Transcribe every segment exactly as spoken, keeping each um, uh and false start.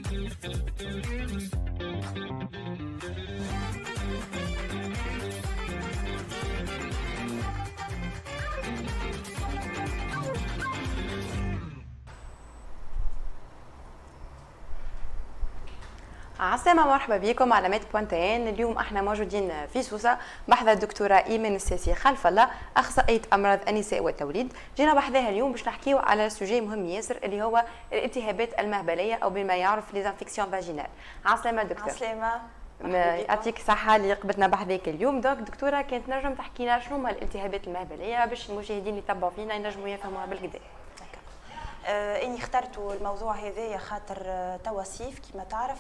عسلامة، مرحبا بكم على ميت بوانتين. اليوم احنا موجودين في سوسة بحث الدكتورة ايمان الساسي خلف الله، اخصائية امراض النساء والتوليد. جينا بحذاها اليوم باش نحكيو على سوجي مهم ياسر اللي هو الالتهابات المهبلية او بما يعرف لي انفيكسيون فاجينال. عسلامة دكتور. عسلامة، يعطيك الصحة اللي قبتنا بحذاك اليوم. دوك دكتورة كانت نجم تحكي لنا شنو هما الالتهابات المهبلية باش المشاهدين اللي يتبعوا فينا ينجموا يفهموها بالكدا. آه اني اخترت الموضوع هذايا خاطر آه توصيف كما تعرف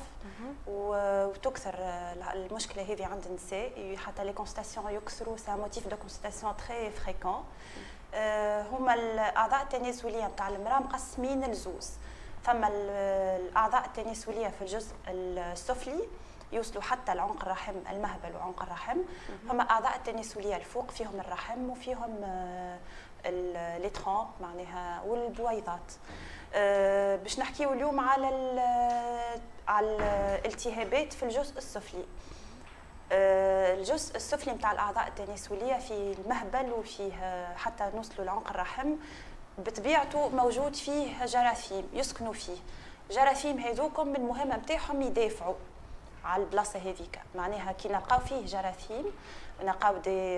وتكثر آه المشكله هذه عند النساء، حتى لي كونستاسيون يكثروا، سا موتيف دو كونستاسيون تري فريكون. آه هما الاعضاء التناسليه نتاع المراه مقسمين لزوز. فما الاعضاء التناسليه في الجزء السفلي يوصلوا حتى لعنق الرحم المهبل وعنق الرحم. فما اعضاء التناسليه الفوق فيهم الرحم وفيهم آه لي ترامب معناها والبويضات. أه باش نحكيو اليوم على على الالتهابات في الجزء السفلي. أه الجزء السفلي نتاع الاعضاء التناسليه في المهبل وفيه حتى نوصلوا لعنق الرحم بطبيعته موجود فيه جراثيم يسكنوا فيه. جراثيم هذوكم من المهمه نتاعهم يدافعوا على البلاصه هذيك، معناها كي نلقاو فيه جراثيم نلقاو دي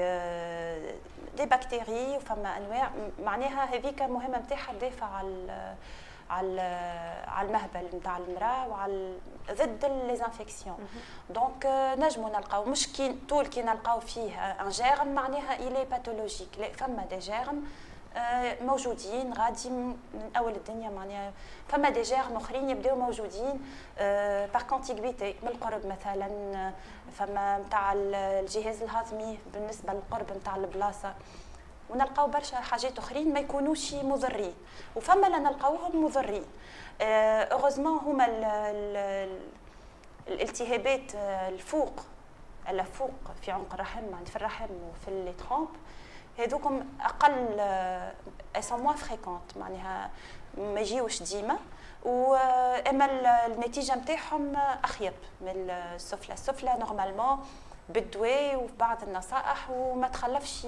دي بكتيري وفما انواع، معناها هذيك المهمه نتاعها تدافع على على على المهبل نتاع المراه وعلى ضد ليزانفيكسيون. دونك نجموا نلقاو مش كي طول كي نلقاو فيه ان جيرم معناها الي باثولوجيك، لا فما دي جيرم موجودين غادي من اول الدنيا، معناها فما دي جيرم اخرين يبداو موجودين بار كونتيغويتي من القرب، مثلا فما نتاع الجهاز الهضمي بالنسبه للقرب نتاع البلاصه، ونلقاو برشا حاجات اخرين ما يكونوش مضرين وفما لا نلقاوهم مضرين. اوغوزمون هما ال ال الالتهابات الفوق الفوق في عنق الرحم، يعني في الرحم وفي لي ترامب، هذوكم اقل اسون موان فريكونت، معناها ما يجيوش ديما، واما النتيجه نتاعهم اخيب من السفلى. السفلى نورمالمون بالدواء وبعض النصائح وما تخلفش،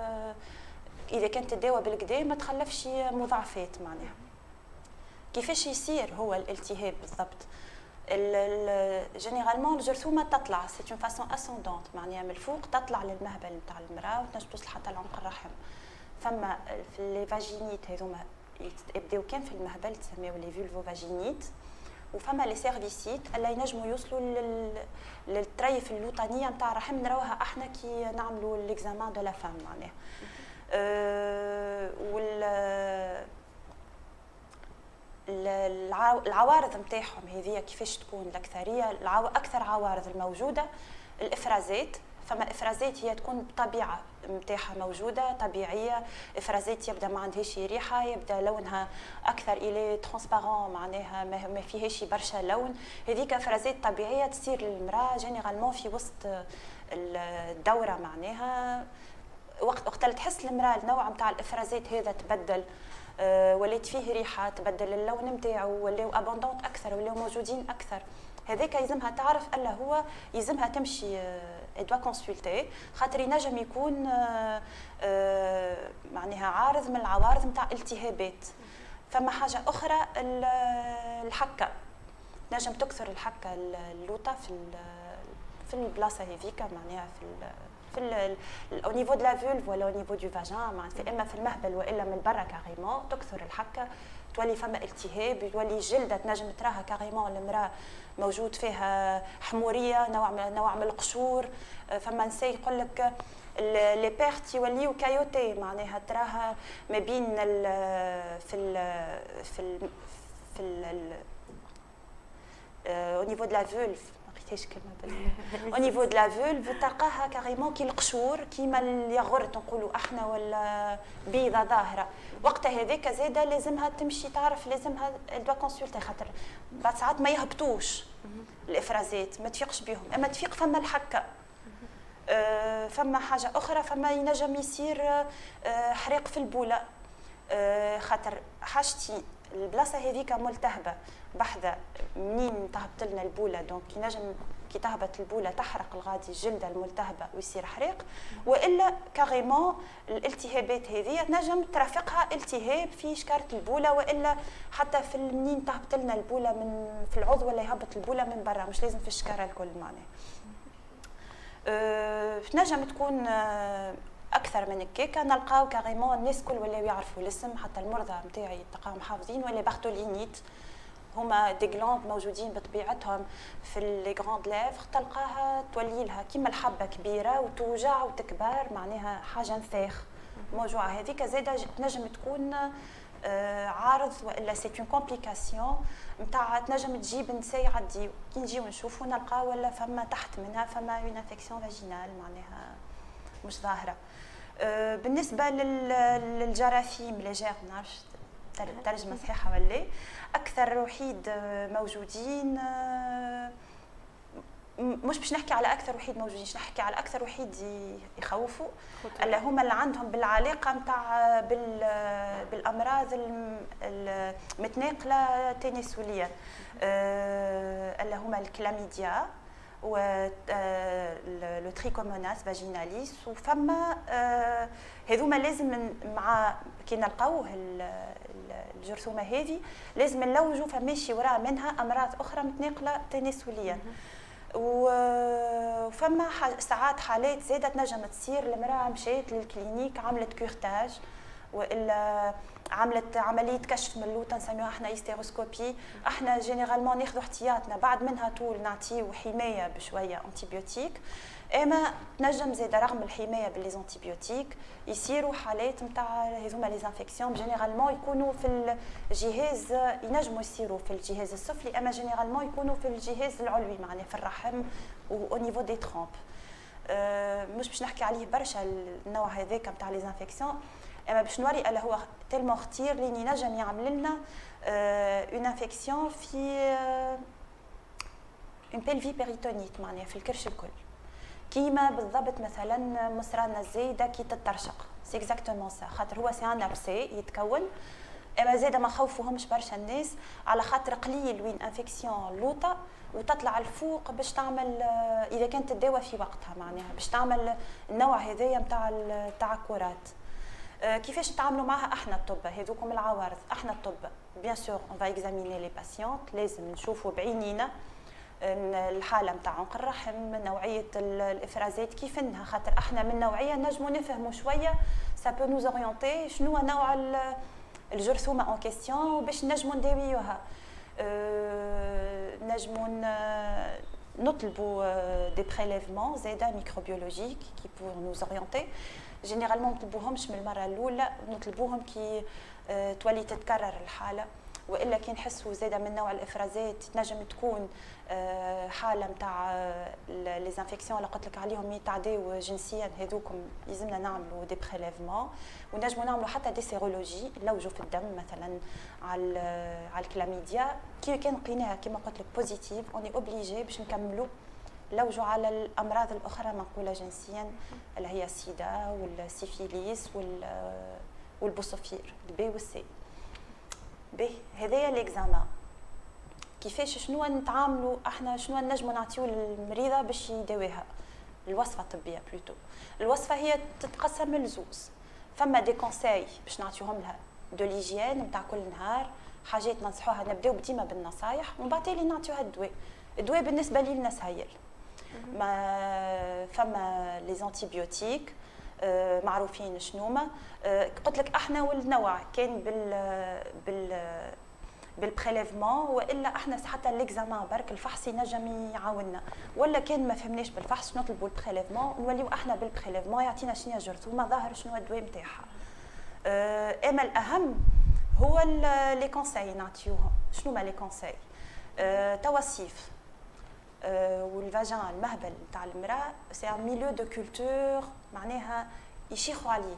اذا كانت تداوى بالكدا ما تخلفش مضاعفات. معناها كيفاش يصير هو الالتهاب بالضبط؟ جينيرالمون الجرثومه تطلع سي اون فاسون اسوندونت، معناها من الفوق تطلع للمهبل نتاع المراه وتنجم توصل حتى لعنق الرحم. فما في لي فاجينيت هذوما يبداو كان في المهبل تسميو لي فولفو فاجينيت، وفما لي سيرفيسيت اللي ينجموا يوصلوا لل... للطريف اللوطانيه نتاع الرحم، نراوها احنا كي نعملوا ليكزامان دو لا فام معناها. أه وال العوارض نتاعهم هذه كيفاش تكون الاكثريه؟ العو... اكثر عوارض الموجوده الافرازات. فما افرازات هي تكون بطبيعه نتاعها موجوده طبيعيه، افرازات يبدا ما عندهاش ريحه، يبدا لونها اكثر الي ترانسبارون، معناها ما فيهاش برشا لون. هذيك افرازات طبيعيه تصير للمراه جينيرالمون في وسط الدوره، معناها وقت وقت اللي تحس المراه النوع نتاع الافرازات هذا تبدل، أه ولات فيه ريحه، تبدل اللون نتاعو، ولاو ابوندونت اكثر، ولاو موجودين اكثر. هذاك يلزمها تعرف الا هو يلزمها تمشي ادوا كونسلتي، خاطر ينجم يكون أه أه معناها عارض من العوارض نتاع التهابات. فما حاجه اخرى الحكه، نجم تكثر الحكه اللوطه في في البلاصه هذيك، معناها في في او نيفو دو لا فولف ولا او نيفو دو فاجان، معناتها اما في المهبل والا من برا كاريمون تكثر الحكه، تولي فما التهاب، تولي جلده تنجم تراها كاريمون المراه موجود فيها حموريه، نوع من نوع من القشور. فما نساء يقول لك لي بيرت يوليو كايوتي، معناها تراها ما بين ال في ال في ال في ال او نيفو دو لا فولف، ايش كلمه بال او نيفو دو لا فولف تلقاها كاريمون كي القشور كيما الياغورت نقولوا احنا، ولا بيضه ظاهره. وقتها هذيك زاده لازمها تمشي تعرف، لازمها دوا كونسلتي، خاطر بعد ساعات ما يهبطوش الافرازات، ما تفيقش بهم، اما تفيق فما الحكه. أه فما حاجه اخرى، فما ينجم يصير أه حريق في البوله، أه خاطر حاجتي البلاصه هذيك ملتهبه بحذا منين تهبط لنا البوله، دونك ينجم كي تهبط البوله تحرق الغادي الجلده الملتهبه ويصير حريق، والا كاريمون الالتهابات هذه تنجم ترافقها التهاب في شكاره البوله، والا حتى في منين تهبط لنا البوله من في العضو ولا يهبط البوله من برا، مش لازم في الشكاره الكل معناها. أه تنجم تكون أه اكثر من هكاك، نلقاو كاريمون الناس الكل ولاو يعرفوا الاسم، حتى المرضى نتاعي تلقاهم حافظين، ولا بارتولينيت هما دي غلاند موجودين بطبيعتهم في لي غراند ليفر، تلقاها تولي لها كيما الحبه كبيره وتوجع وتكبر، معناها حاجه نفاخ موجوعه هذيك زاده تنجم تكون آه عارض والا سي اون كومبليكاسيون نتاع تنجم تجيب نساء يعديو، كي نجيو نشوفوا نلقاو ولا فما تحت منها فما اون انفيكسيون فاجينال معناها مش ظاهره. آه بالنسبه للجراثيم لي جير ما نعرفش ترجمه صحيحه ولا، اكثر وحيد موجودين مش باش نحكي على اكثر وحيد موجودين، باش نحكي على اكثر وحيد يخوفوا اللي هما اللي عندهم بالعلاقه نتاع بالامراض المتناقله تناسليا، اللي هما الكلاميديا و لو تريكوموناس فاجيناليس، وفما هذوما لازم مع كي نلقاوه الجرثومه هذه لازم نلوجوا فماشي وراء منها امراض اخرى متناقله تناسليا. وفما ساعات حالات زاده تنجم تصير المراه مشات للكلينيك عملت كورتاج والا عملت عمليه كشف من اللوطه نسميوها احنا هيستيروسكوبي، احنا جينيرالمون ناخذوا احتياطنا بعد منها طول نعطيو حمايه بشويه انتيبيوتيك، اما تنجم زاده رغم الحمايه بالليزانتيبيوتيك يصيروا حالات نتاع هذوما لي انفيكسيون جينيرالمون يكونوا في الجهاز، ينجموا يصيروا في الجهاز السفلي اما جينيرالمون يكونوا في الجهاز العلوي معناها في الرحم او نيفو دي ترومب. أه مش باش نحكي عليه برشا النوع هذاك نتاع لي انفيكسيون، اما باش نوري الا هو تيلمون خطير لين ينجم يعمل لنا اون انفيكسيون في اون بيلفي بيريتونيت معناها في الكرش الكل، كيما بالضبط مثلا مصرانه الزايده كي تترشق، سي اكزاكتومون سا، خاطر هو سي ان ابسي يتكون، اما زاده ما خوفوهمش برشا الناس على خاطر قليل وين انفيكسيون لوطه وتطلع الفوق باش تعمل اذا كانت تداوى في وقتها معناها باش تعمل النوع هذايا نتاع التعكرات. كيفاش نتعاملوا معها احنا الطب هذوكم العوارض؟ احنا الطب بيان سور اون فا اكزاميني لي باسيونت، لازم نشوفوا بعينينا الحاله نتاع عنق الرحم، نوعيه الافرازات كيف انها، خاطر احنا من نوعيه نجموا نفهموا شويه سا بو نوز اورينتي شنو نوع الجرثومه اون كيستيون باش نجموا نداويوها. أه نجموا نطلبوا دي بريليفمون زاده ميكروبيولوجيك كي بور نوز اورينتي، جينيرالمون ما نطلبوهمش من المره الاولى، نطلبوهم كي أه تولي تتكرر الحاله، والا كي نحسوا زاده من نوع الافرازات تنجم تكون أه حاله نتاع لي انفيكسيون اللي قلت لك عليهم يتعداو جنسيا، هذوكم لازمنا نعملوا دي بريليفمون، ونجموا نعملوا حتى دي سيرولوجي نلوجوا في الدم مثلا على على الكلاميديا، كي كان لقيناها كما قلت لك بوزيتيف اوني اوبليجي باش نكملوا لوجوا على الامراض الاخرى منقوله جنسيا اللي هي السيدا والسيفيليس والبوصفير البي والسي. به هذايا ليكزامان كيفاش شنو نتعاملوا احنا، شنو نجموا نعطيو للمريضه باش يداويها، الوصفه الطبيه بلوتو. الوصفه هي تتقسم لزوز، فما دي كونساي باش نعطيوهم لها دو ليجيان نتاع كل نهار، حاجات ننصحوها نبداو ديما بالنصايح ومن بعد اللي نعطيوها الدواء. الدواء بالنسبه لي لنا سهيل، ما فما لي زانتيبيوتيك آه معروفين شنوما، آه قلت لك احنا والنوع كان بال بال بالبريليفمون، والا احنا حتى الاكزامان برك الفحص ينجم يعاوننا، ولا كان ما فهمناش بالفحص نطلبوا البريليفمون نوليو احنا بالبريليفمون يعطينا شنو جرثومه ظاهر شنو الدواء نتاعها. آه اما الاهم هو لي كونساي نعطيوهم. شنو ما لي كونساي؟ آه توصيف آه والفاجان المهبل نتاع المراه سي ان ميليو دو كولتور، معناها يشيخوا عليه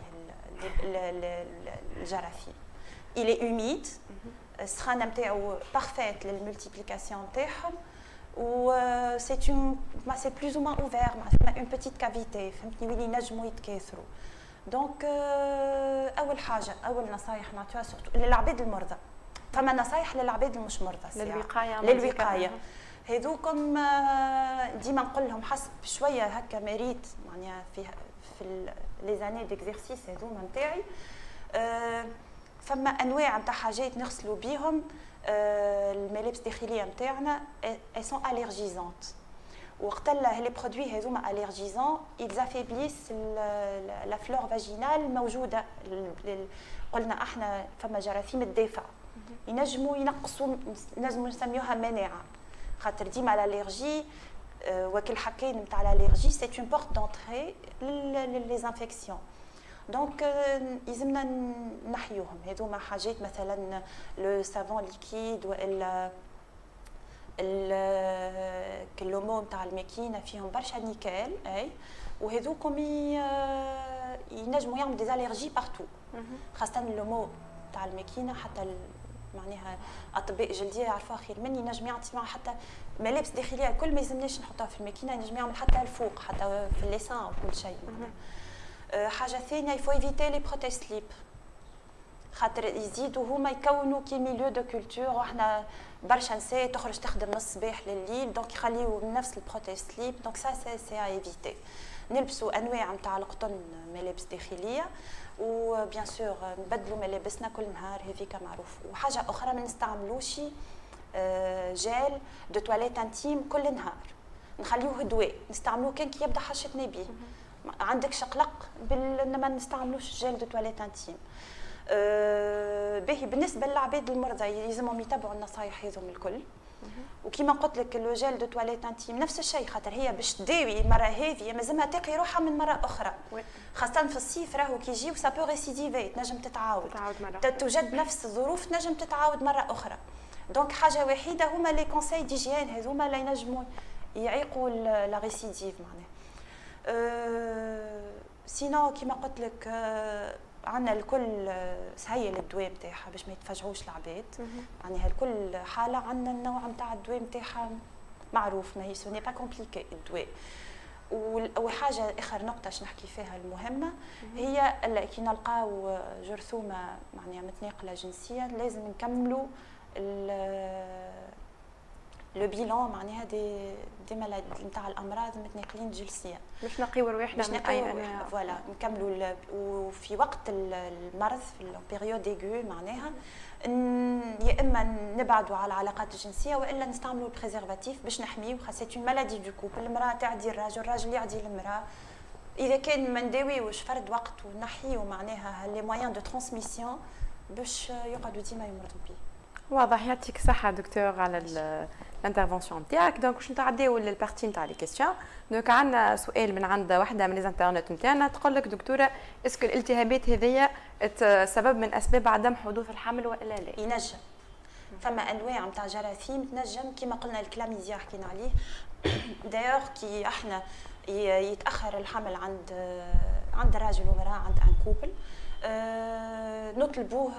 الجراثيم. il est humide، السخانه نتاعو بارفيت للملتيبليكاسيون نتاعهم، و سي اون سي بلوز او موان اوفير، معناتها اون بيتيت كافيتي، فهمتني، وين ينجموا يتكاثروا. دونك اول حاجه اول نصايح نعطيوها سورتو للعباد المرضى، فما نصايح للعباد اللي مش مرضى للوقايه للوقايه هذوكم ديما نقول لهم حسب شويه هكا مريت معناها في في لي زاني ديكزيرسيس هذوما نتاعي فما انواع نتاع حاجات نغسلوا بيهم الملابس الداخليه نتاعنا اي سون اليرجيزونت وقت لا لي برودوي هذوما اليرجيزون ils affaiblissent لا فلور فاجينال موجوده قلنا احنا فما جراثيم الدافع ينجموا ينقصوا نجموا نسميوها مناعه خاطر ديما الالرجي وكل حكاين نتاع الالرجي سي اون بورت دونتري لي انفيكسيون دونك يلزمنا نحيوهم هذوما حاجات مثلا لو سافون ليكيد والا الكلومو نتاع الماكينه فيهم برشا نيكال اي وهذوكم ينجموا يعملوا دي الرجي بارتو خاصه اللومو نتاع الماكينه حتى معناها اطباء جلديه يعرفوها خير مني ينجم يعطي معها حتى ملابس داخليه الكل ما يلزمناش نحطها في الماكينه ينجم يعمل حتى الفوق حتى في اللسان وكل شيء حاجه ثانيه يفو ايفيتي لي بروتيز سليب خاطر يزيدوا هما يكونوا كي ميليو دو كولتور وحنا برشا نساء تخرج تخدم من الصباح لليل دونك يخليو نفس البروتيز سليب دونك سا سي سي ا ايفيتي نلبسوا انواع نتاع القطن ملابس داخليه وبيان سور نبدلوا ملابسنا كل نهار هذيك معروف وحاجه اخرى ما نستعملوش جيل دو تواليت انتيم كل نهار نخليوه دواء نستعملوه كان كي يبدا حشتنا بيه عندك قلق بال ما نستعملوش جيل دو تواليت انتيم أه باهي بالنسبه للعباد المرضى يلزمهم يتبعوا النصائح هذوم الكل وكيما قلت لك لو جيل دو تواليت انتيم نفس الشيء خاطر هي باش تداوي مره هذه مازمها تقي روحها من مره اخرى خاصه في الصيف راهو كي يجي وسا بو ريسيديفي تنجم تتعاود توجد نفس الظروف تنجم تتعاود مره اخرى دونك حاجه وحيده هما لي كونساي ديجيان هذوما لا ينجموا يعيقوا لا ريسيديف معناها أه سينو كيما قلت لك أه عندنا الكل سهيل الدواء نتاعها باش ما يتفجعوش العباد يعني الكل حاله عندنا النوع نتاع الدواء نتاعها معروف ما هي سوني با كومبليكي الدواء وحاجه اخر نقطه باش نحكي فيها المهمه هي كي نلقاو جرثومه معناها متناقله جنسيا لازم نكملوا لو بيلون معناها دي دي مالادي نتاع الامراض المتناقلين جنسيا باش نقيو رواحنا من اي انواع فوالا نكملوا وفي وقت المرض في البيريود ايغو معناها يا اما نبعدوا على العلاقات الجنسيه والا نستعملوا البريزرفاتيف باش نحميو خاصه سي مالادي دو كوبل المراه تعدي الراجل الراجل يعدي المراه اذا كان ما نداويوش فرد وقت ونحيو معناها لي مويان دو ترانسميسيون باش يقعدوا ديما يمرضوا بيه واضح يعطيك الصحة دكتور على الانترفونسيون نتاعك دونك باش نتعداو للبارتي نتاع لي كيستيون دونك عندنا سؤال من عند واحدة من ليزانترنت نتاعنا تقول لك دكتورة اسكو الالتهابات هذيا سبب من اسباب عدم حدوث الحمل والا لا؟ ينجم فما انواع نتاع جراثيم تنجم كما قلنا الكلاميديا حكينا عليه دايوغ كي احنا يتاخر الحمل عند عند راجل ومراه عند ان كوبل أه نطلبوه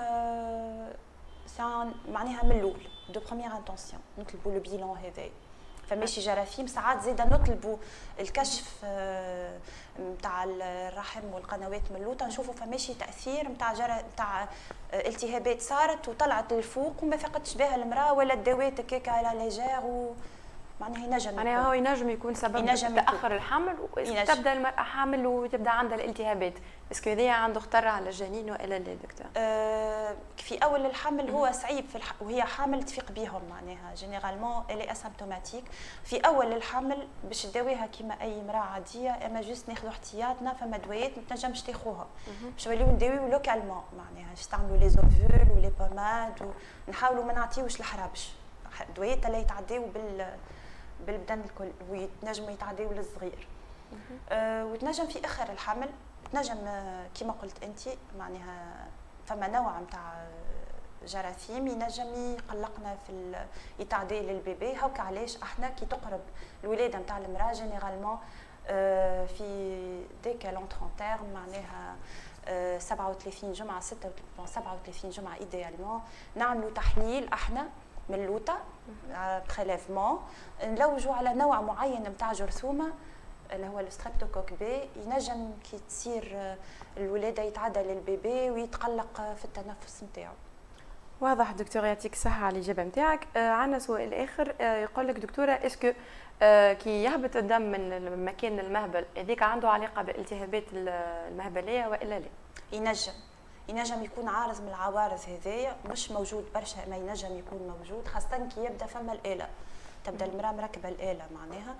معناها من الاول دو بروميير انتونسيون نطلبوا لو بيلون هذايا فماشي جراثيم ساعات زاده نطلبوا الكشف نتاع الرحم والقنوات من اللوطه نشوفوا فماشي تاثير نتاع نتاع التهابات صارت وطلعت للفوق وما فقدتش بها المراه ولا الدوات هكاك على ليجير و معناها ينجم معناها هو ينجم يكون سبب ينجم تاخر الحمل وتبدا المراه حامل وتبدا عندها الالتهابات اسكو هذايا عنده خطر على الجنين والا لا دكتور؟ أه في اول الحمل هو صعيب في الح... وهي حامل تفيق بهم معناها جينيرالمون الي اسيمبتوماتيك في اول الحمل باش تداويها كيما اي امراه عاديه اما جوست ناخذوا احتياطنا فما دوايات ما تنجمش تاخذوها باش نوليو نداويو لوكالمون معناها نستعملوا لي زوفول ولي بوماد ونحاولوا ما نعطيوش الحرابش دوايات اللي يتعداو بال بالبدن الكل ويتنجموا يتعداو للصغير أه وتنجم في اخر الحمل تنجم كما قلت انت معناها فما نوع نتاع جراثيم ينجم يقلقنا في يتعدي للبيبي هاكا علاش احنا كي تقرب الولاده نتاع المراه جينيرالمون أه في ديك لونترون تيرم معناها أه سبعة وثلاثين جمعه ستة سبعة وثلاثين جمعه ايديالمون نعملوا تحليل احنا من اللوطه بريليفمون نلوجوا على نوع معين نتاع جرثومه اللي هو الستريبتوكوك بي ينجم كي تصير الولاده يتعدى للبيبي ويتقلق في التنفس نتاعو. واضح دكتور، يعطيك الصحة على الإجابة نتاعك. آه عندنا سؤال آخر، آه يقول لك دكتورة اسكو آه كي يهبط الدم من مكان المهبل هذيك عنده علاقة بالالتهابات المهبلية وإلا لا؟ ينجم ينجم يكون عارض من العوارض هذايا، مش موجود برشا ما ينجم يكون موجود، خاصة كي يبدا فما الآلة، تبدا المراه مركبه الآلة معناها.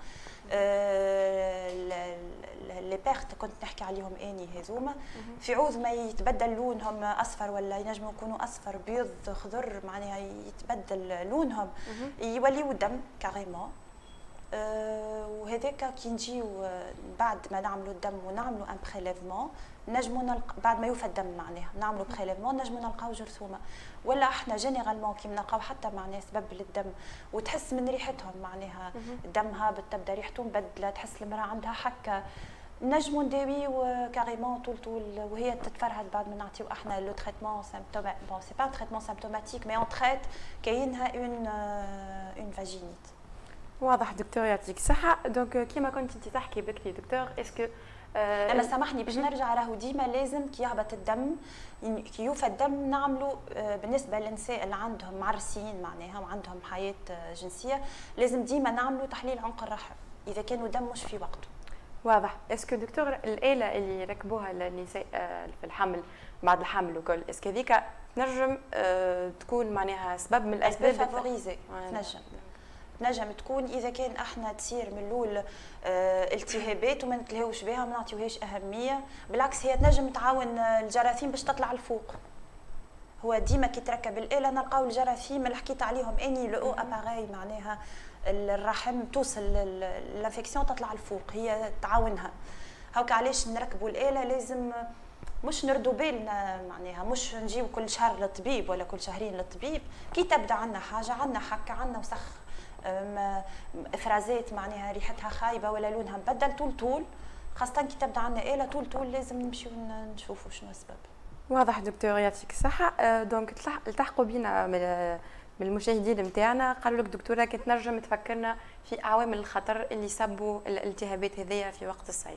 آه لي بيرت كنت نحكي عليهم اني هذوما في عوض ما يتبدل لونهم اصفر ولا ينجموا يكونوا اصفر بيض خضر، معناها يتبدل لونهم يوليوا دم كاريمون. أه وهذاك كي نجيو بعد ما نعملوا الدم ونعملوا ان بريليفمون نجموا نلق... بعد ما يوفى الدم معناها نعملوا بريليفمون نجموا نلقاو جرثومه، ولا احنا جينيرالمون كي نلقاو حتى معناها سبب للدم وتحس من ريحتهم معناها الدم هابط تبدا ريحته مبدله، تحس المراه عندها حكه، نجموا نداويو كاريمون طول طول وهي تتفرهد بعد ما نعطيو احنا لو تريتمون سيمبتوم بون سي با تريتمون سيمبتوماتيك مي اون تريت كاينها اون اون فاجينيت. واضح دكتور، يعطيك الصحة. دونك كيما كنت انت تحكي بكري دكتور، اسكو آه اما سامحني باش نرجع راهو ديما لازم كي يهبط الدم كي يوفى الدم نعملوا آه بالنسبه للنساء اللي عندهم معرسين معناها وعندهم حياه آه جنسيه لازم ديما نعملوا تحليل عنق الرحم اذا كانوا دم مش في وقته. واضح. اسكو دكتور الآلة اللي يركبوها للنساء آه في الحمل بعد الحمل وكل، اسكو هذيك تنجم آه تكون معناها سبب من الاسباب فافوريزي؟ تنجم نجم تكون اذا كان احنا تصير من الاول اه التهابات وما نتلهوش بها وما نعطيوهاش اهميه، بالعكس هي تنجم تعاون الجراثيم باش تطلع الفوق. هو ديما كي تركب الاله نلقاو الجراثيم اللي حكيت عليهم اني لو اباغي معناها الرحم توصل الانفكسيون تطلع الفوق، هي تعاونها. هاكا علاش نركبوا الاله لازم مش نردوا بالنا معناها، مش نجيو كل شهر للطبيب ولا كل شهرين للطبيب، كي تبدا عندنا حاجه عندنا حكه عندنا وسخ افرازات معناها ريحتها خايبه ولا لونها مبدل طول طول، خاصه كي تبدا عندنا آلة طول طول لازم نمشيو نشوفوا شنو السبب. واضح دكتور، يعطيك الصحه. دونك التحقوا بينا من المشاهدين نتاعنا قالوا لك دكتوره كي تنجم تفكرنا في عوامل الخطر اللي يسببوا الالتهابات هذيا في وقت الصيف.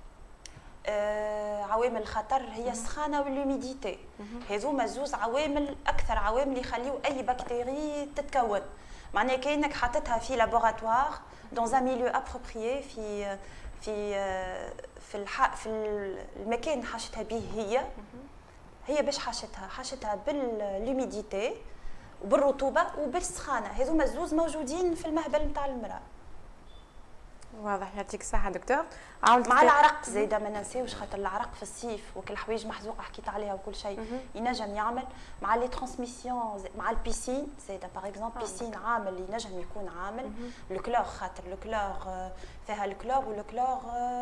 آه عوامل الخطر هي السخانه والهوميديتي، هذوما زوز عوامل اكثر عوامل يخليو اي بكتيري تتكون، معناها كأنك حاطتها في لابوراتوار دون ان ميليو ابروبريي في في في الح... في المكان حاشتها به هي هي باش حاشتها حاشتها بالهوميديتي وبالرطوبه وبالسخانه، هذوما الزوز موجودين في المهبل نتاع المراه. واضح، يعطيك الصحة دكتور. مع العرق زايده ما ننساوش، خاطر العرق في الصيف وكل الحوايج محزوقه حكيت عليها وكل شيء ينجم يعمل، مع لي ترانسميسيون مع البيسين زايده باغ اكزومبل بيسين عامل ينجم يكون عامل، الكلور خاطر الكلور فيها الكلور والكلور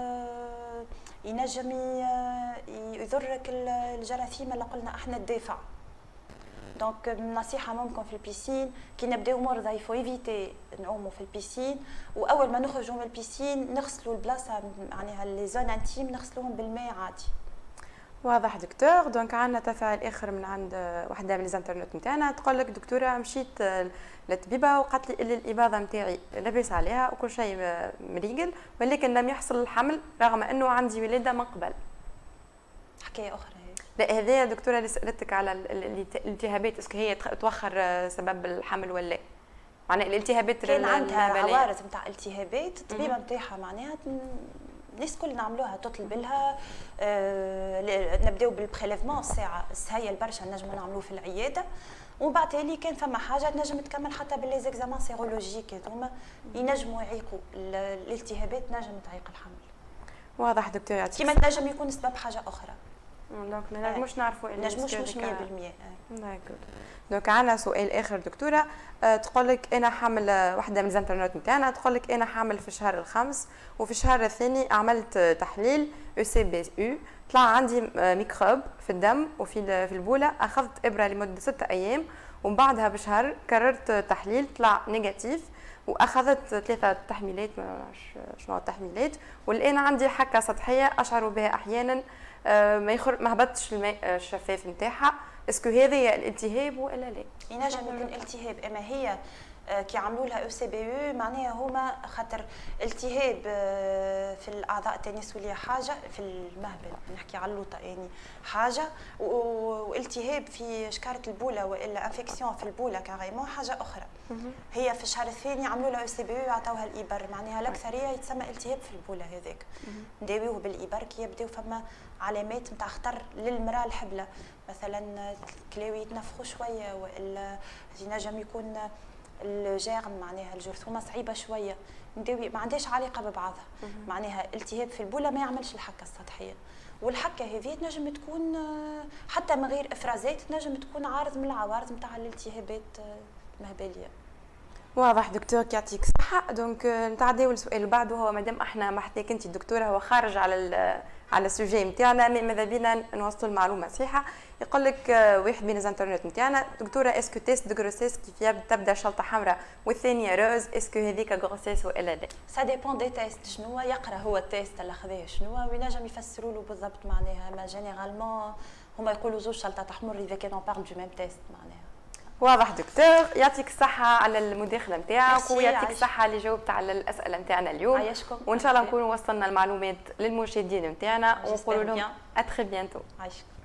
ينجم يضرك الجراثيم اللي قلنا احنا الدافع. دونك النصيحه ممكن في البيسين كي نبداو مرضى يفو ايفيتي نعوموا في البيسين، واول ما نخرجوا من البيسين نغسلوا البلاصه معناها لي زون انتيم نغسلوهم بالماء عادي. واضح دكتور. دونك عندنا تفاعل اخر من عند وحده من الانترنت نتاعنا تقول لك دكتوره مشيت للطبيبه وقالت لي الاباضه نتاعي لاباس عليها وكل شيء مريقل، ولكن لم يحصل الحمل رغم انه عندي ولاده من قبل. حكايه اخرى. لا هذه دكتوره اللي سالتك على الالتهابات، اسكو هي توخر سبب الحمل ولا معناها الالتهابات كان عندها عوارض نتاع التهابات الطبيبه نتاعها معناها الناس الكل نعملوها تطلب لها آه نبداو بالبريليفمون الساعه السهيل برشا نجموا نعملوه في العياده، ومن بعد تالي كان فما حاجه تنجم تكمل حتى باللي زيكزامان سيرولوجيك هذوما ينجموا يعيقوا الالتهابات، نجم تعيق الحمل. واضح دكتور، يعطيك كيما تنجم يكون سبب حاجه اخرى. دونك ما نجموش نعرفوا ما نجموش مش مية بالمية. داكور. دونك عندنا سؤال اخر دكتوره أه تقول لك انا حامل، وحده من الانترنت نتاعنا تقول لك انا حامل في الشهر الخامس وفي الشهر الثاني عملت تحليل او سي بي او طلع عندي ميكروب في الدم وفي في البوله، اخذت ابره لمده ستة ايام ومن بعدها بشهر كررت تحليل طلع نيجاتيف واخذت ثلاثه تحميلات ما نعرفش شنو التحميلات، والان عندي حكه سطحيه اشعر بها احيانا ما يخر ما هبطش الماء الشفاف نتاعها، اسكو هذا الالتهاب ولا لا؟ ينجم يكون التهاب، اما هي كي عملوا لها او سي بي او معناها هما خاطر التهاب في الاعضاء التناسليه حاجه، في المهبل نحكي على اللوطه يعني حاجه، والتهاب في شكاره البوله والا انفكسيون في البوله كاريمون حاجه اخرى. هي في الشهر الثاني عملوا لها او سي بي او عطاوها الابر، معناها الاكثريه يتسمى التهاب في البوله هذاك. نداويوه بالابر كي يبداو فما علامات نتاع خطر للمراه الحبله، مثلا الكلاوي يتنفخوا شويه والا ينجم يكون الجرم معناها الجرثومه صعيبه شويه، نداوي ما عندهاش علاقه ببعضها. معناها التهاب في البوله ما يعملش الحكه السطحيه، والحكه هذه تنجم تكون حتى من غير افرازات، تنجم تكون عارض من العوارض نتاع الالتهابات المهبليه. واضح دكتور، يعطيك الصحة. دونك نتعداو السؤال اللي بعده، هو مادام احنا محتاج انت الدكتوره هو خارج على على السوجي نتاعنا، ماذا بينا نوصلوا المعلومه صحيحه. يقول لك واحد من الانترنت نتاعنا، دكتوره اسكو تيست دو غروسيس كيف تبدا شلطه حمراء والثانيه روز، اسكو هذيك غروسيس والا لا؟ سا ديبون دي تيست، شنو يقرا هو التيست اللي خذاه شنو وينجم يفسروا له بالضبط معناها، ما جينيرالمون هما يقولوا زوج شلطات حمر اذا كانوا بارل دو ميم تيست معناها. واضح دكتور، يعطيك الصحة على المداخلة نتاعك ويعطيك الصحة اللي جاوبت على الأسئلة نتاعنا اليوم. عايشكم. وإن شاء الله نكونوا وصلنا المعلومات للمشاهدين نتاعنا ونقولوا لهم أتخي بيانتو. عايشكم.